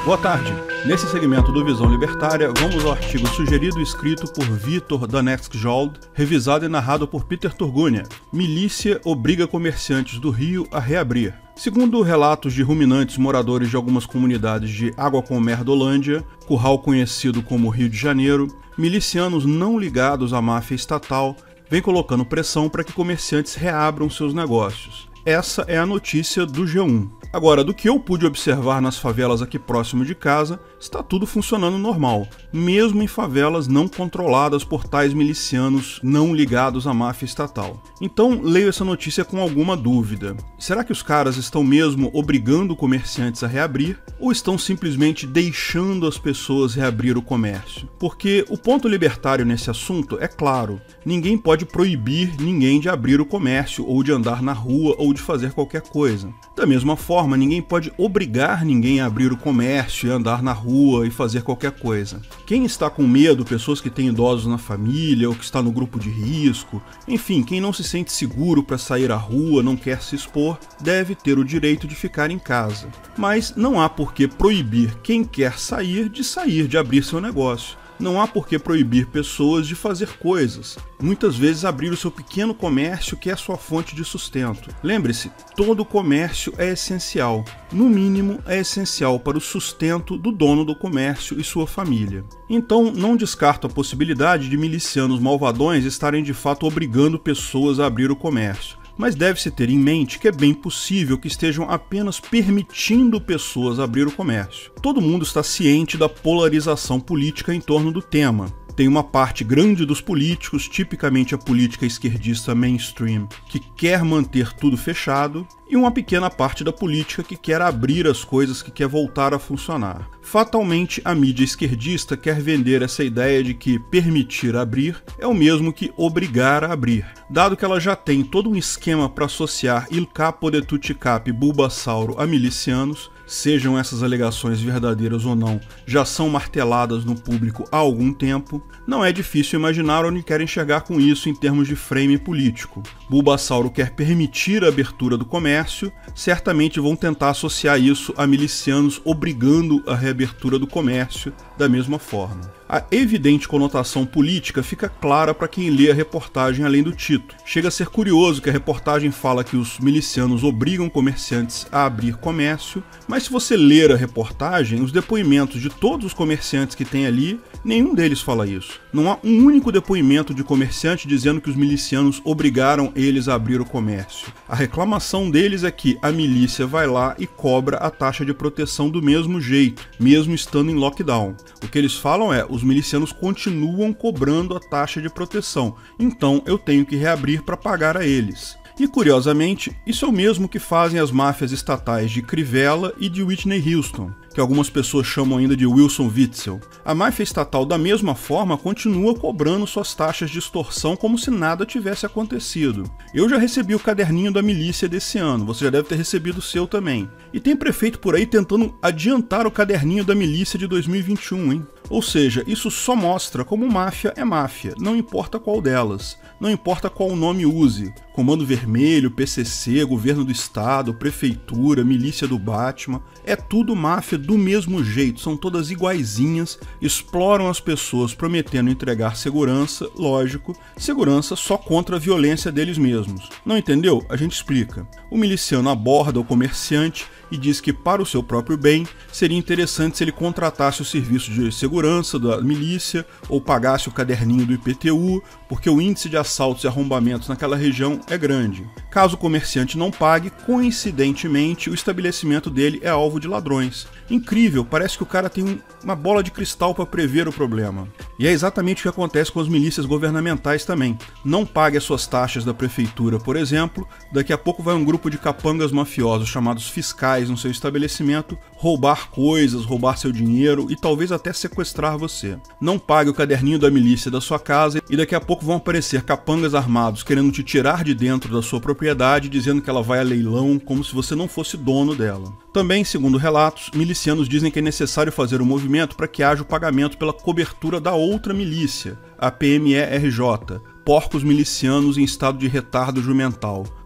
Boa tarde. Nesse segmento do Visão Libertária, vamos ao artigo sugerido e escrito por Vitor Daneskjold, revisado e narrado por Peter Turgunia. Milícia obriga comerciantes do Rio a reabrir. Segundo relatos de ruminantes moradores de algumas comunidades de Água com Merdolândia, curral conhecido como Rio de Janeiro, milicianos não ligados à máfia estatal vêm colocando pressão para que comerciantes reabram seus negócios. Essa é a notícia do G1. Agora, do que eu pude observar nas favelas aqui próximo de casa, está tudo funcionando normal, mesmo em favelas não controladas por tais milicianos não ligados à máfia estatal. Então, leio essa notícia com alguma dúvida. Será que os caras estão mesmo obrigando comerciantes a reabrir, ou estão simplesmente deixando as pessoas reabrir o comércio? Porque o ponto libertário nesse assunto é claro, ninguém pode proibir ninguém de abrir o comércio, ou de andar na rua, ou de fazer qualquer coisa. Da mesma forma, ninguém pode obrigar ninguém a abrir o comércio e andar na rua e fazer qualquer coisa. Quem está com medo, pessoas que têm idosos na família ou que está no grupo de risco, enfim, quem não se sente seguro para sair à rua, não quer se expor, deve ter o direito de ficar em casa. Mas não há por que proibir quem quer sair, de abrir seu negócio. Não há por que proibir pessoas de fazer coisas. Muitas vezes abrir o seu pequeno comércio que é sua fonte de sustento. Lembre-se, todo comércio é essencial. No mínimo, é essencial para o sustento do dono do comércio e sua família. Então, não descarto a possibilidade de milicianos malvadões estarem de fato obrigando pessoas a abrir o comércio. Mas deve-se ter em mente que é bem possível que estejam apenas permitindo pessoas abrir o comércio. Todo mundo está ciente da polarização política em torno do tema. Tem uma parte grande dos políticos, tipicamente a política esquerdista mainstream, que quer manter tudo fechado, e uma pequena parte da política que quer abrir as coisas, que quer voltar a funcionar. Fatalmente, a mídia esquerdista quer vender essa ideia de que permitir abrir é o mesmo que obrigar a abrir, dado que ela já tem todo um esquema para associar Il Capo de Tutti Capi Bulbasauro a milicianos. Sejam essas alegações verdadeiras ou não, já são marteladas no público há algum tempo, não é difícil imaginar onde querem chegar com isso em termos de frame político. Bulbasauro quer permitir a abertura do comércio, certamente vão tentar associar isso a milicianos obrigando a reabertura do comércio da mesma forma. A evidente conotação política fica clara para quem lê a reportagem além do título. Chega a ser curioso que a reportagem fala que os milicianos obrigam comerciantes a abrir comércio, mas se você ler a reportagem, os depoimentos de todos os comerciantes que tem ali, nenhum deles fala isso. Não há um único depoimento de comerciante dizendo que os milicianos obrigaram eles a abrir o comércio. A reclamação deles é que a milícia vai lá e cobra a taxa de proteção do mesmo jeito, mesmo estando em lockdown. O que eles falam é, os milicianos continuam cobrando a taxa de proteção, então eu tenho que reabrir para pagar a eles. E curiosamente, isso é o mesmo que fazem as máfias estatais de Crivella e de Whitney Houston, que algumas pessoas chamam ainda de Wilson Witzel. A máfia estatal, da mesma forma, continua cobrando suas taxas de extorsão como se nada tivesse acontecido. Eu já recebi o caderninho da milícia desse ano, você já deve ter recebido o seu também. E tem prefeito por aí tentando adiantar o caderninho da milícia de 2021, hein? Ou seja, isso só mostra como máfia é máfia, não importa qual delas, não importa qual nome use, Comando Vermelho, PCC, Governo do Estado, Prefeitura, Milícia do Batman, é tudo máfia do mesmo jeito, são todas iguaizinhas, exploram as pessoas prometendo entregar segurança, lógico, segurança só contra a violência deles mesmos. Não entendeu? A gente explica. O miliciano aborda o comerciante e diz que para o seu próprio bem seria interessante se ele contratasse o serviço de segurança da milícia ou pagasse o caderninho do IPTU, porque o índice de assaltos e arrombamentos naquela região é grande. Caso o comerciante não pague, coincidentemente o estabelecimento dele é alvo de ladrões. Incrível, parece que o cara tem uma bola de cristal para prever o problema. E é exatamente o que acontece com as milícias governamentais também. Não pague as suas taxas da prefeitura, por exemplo, daqui a pouco vai um grupo de capangas mafiosos chamados fiscais no seu estabelecimento roubar coisas, roubar seu dinheiro e talvez até sequestrar você. Não pague o caderninho da milícia da sua casa e daqui a pouco vão aparecer capangas armados querendo te tirar de dentro da sua propriedade, dizendo que ela vai a leilão como se você não fosse dono dela. Também, segundo relatos, milicianos dizem que é necessário fazer um movimento para que haja o pagamento pela cobertura da outra milícia, a PME-RJ, porcos milicianos em estado de retardo jumental.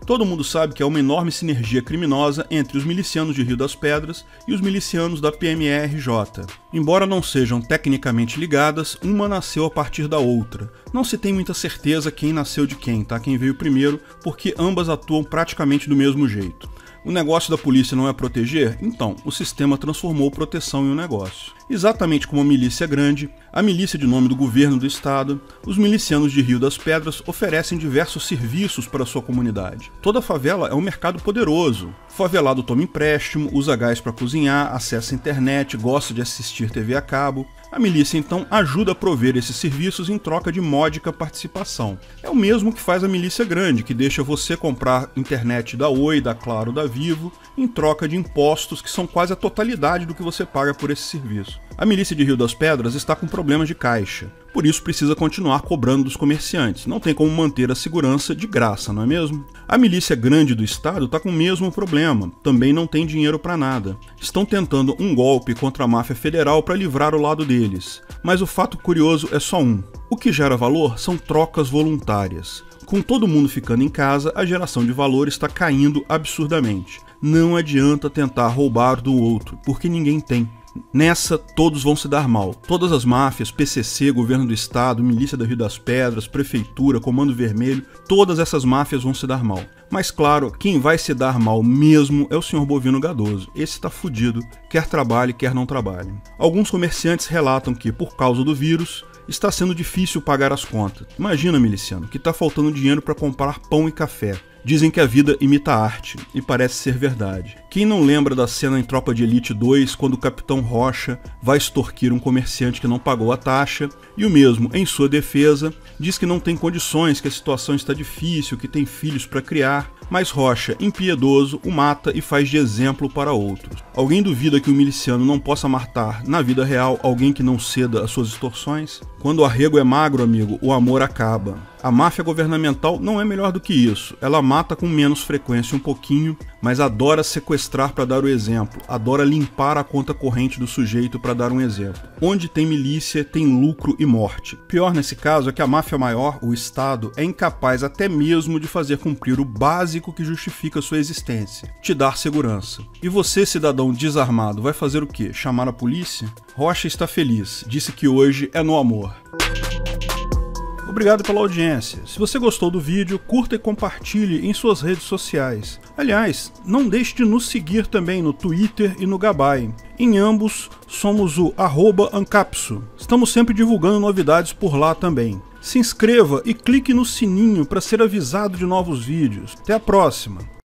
Todo mundo sabe que há uma enorme sinergia criminosa entre os milicianos de Rio das Pedras e os milicianos da PMRJ. Embora não sejam tecnicamente ligadas, uma nasceu a partir da outra. Não se tem muita certeza quem nasceu de quem, tá? Quem veio primeiro, porque ambas atuam praticamente do mesmo jeito. O negócio da polícia não é proteger? Então, o sistema transformou proteção em um negócio. Exatamente como a milícia grande, a milícia de nome do governo do estado, os milicianos de Rio das Pedras oferecem diversos serviços para a sua comunidade. Toda favela é um mercado poderoso. O favelado toma empréstimo, usa gás para cozinhar, acessa a internet, gosta de assistir TV a cabo. A milícia então ajuda a prover esses serviços em troca de módica participação. É o mesmo que faz a milícia grande, que deixa você comprar internet da Oi, da Claro, da Vivo, em troca de impostos que são quase a totalidade do que você paga por esse serviço. A milícia de Rio das Pedras está com problemas de caixa, por isso precisa continuar cobrando dos comerciantes. Não tem como manter a segurança de graça, não é mesmo? A milícia grande do estado está com o mesmo problema, também não tem dinheiro para nada. Estão tentando um golpe contra a máfia federal para livrar o lado deles, mas o fato curioso é só um. O que gera valor são trocas voluntárias. Com todo mundo ficando em casa, a geração de valor está caindo absurdamente. Não adianta tentar roubar do outro, porque ninguém tem. Nessa, todos vão se dar mal. Todas as máfias, PCC, Governo do Estado, Milícia da Rio das Pedras, Prefeitura, Comando Vermelho, todas essas máfias vão se dar mal. Mas claro, quem vai se dar mal mesmo é o Sr. Bovino Gadoso. Esse tá fudido, quer trabalhe, quer não trabalhe. Alguns comerciantes relatam que, por causa do vírus, está sendo difícil pagar as contas. Imagina, miliciano, que tá faltando dinheiro para comprar pão e café. Dizem que a vida imita a arte, e parece ser verdade. Quem não lembra da cena em Tropa de Elite 2, quando o Capitão Rocha vai extorquir um comerciante que não pagou a taxa, e o mesmo, em sua defesa, diz que não tem condições, que a situação está difícil, que tem filhos para criar, mas Rocha, impiedoso, o mata e faz de exemplo para outros. Alguém duvida que o miliciano não possa matar, na vida real, alguém que não ceda às suas extorsões? Quando o arrego é magro, amigo, o amor acaba. A máfia governamental não é melhor do que isso. Ela mata com menos frequência um pouquinho, mas adora sequestrar para dar o exemplo, adora limpar a conta corrente do sujeito para dar um exemplo. Onde tem milícia, tem lucro e morte. Pior nesse caso é que a máfia maior, o Estado, é incapaz até mesmo de fazer cumprir o básico que justifica sua existência, te dar segurança. E você, cidadão desarmado, vai fazer o quê? Chamar a polícia? Rocha está feliz, disse que hoje é no amor. Obrigado pela audiência. Se você gostou do vídeo, curta e compartilhe em suas redes sociais. Aliás, não deixe de nos seguir também no Twitter e no Gabay. Em ambos, somos o @ancapsu. Estamos sempre divulgando novidades por lá também. Se inscreva e clique no sininho para ser avisado de novos vídeos. Até a próxima!